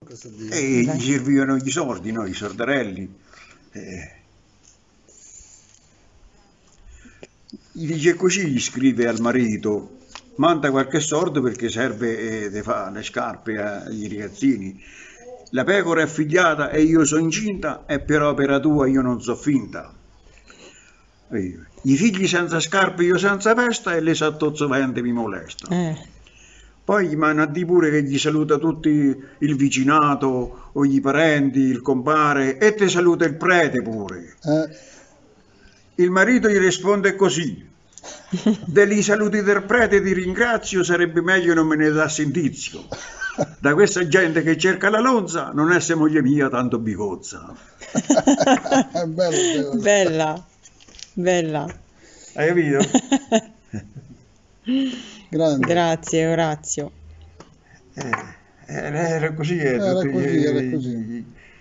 e gli servivano i sordi, no? I sordarelli. Gli dice così, gli scrive al marito, manda qualche sordo perché serve di fare le scarpe ai ragazzini. La pecora è figliata e io sono incinta e per opera tua io non so finta. I figli senza scarpe io senza festa e le sattozzo-vente mi molesta. Poi gli manda a dire pure che gli saluta tutti il vicinato o i parenti, il compare e te saluta il prete pure. Il marito gli risponde così: degli saluti del prete ti ringrazio, sarebbe meglio non me ne dassi indizio. Da questa gente che cerca la lonza non è se moglie mia tanto bicozza. Bella, bella. Hai capito? Grande. Grazie Orazio. Era così, Era così.